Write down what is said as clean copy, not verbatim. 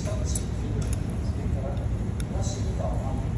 タッチっていうのをつけたら、出してみたら